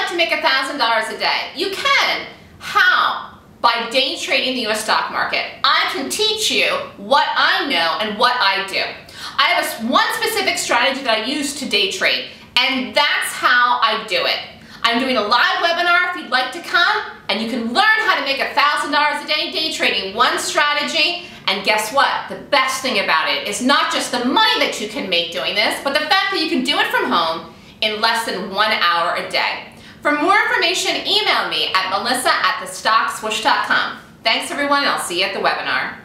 like to make $1,000 a day? You can. How? By day trading the US stock market. I can teach you what I know and what I do. I have one specific strategy that I use to day trade, and that's how I do it. I'm doing a live webinar if you'd like to come, and you can learn how to make $1,000 a day trading one strategy. And guess what? The best thing about it is not just the money that you can make doing this, but the fact that you can do it from home in less than 1 hour a day. For more information, email me at melissa@thestockswoosh.com. Thanks everyone, and I'll see you at the webinar.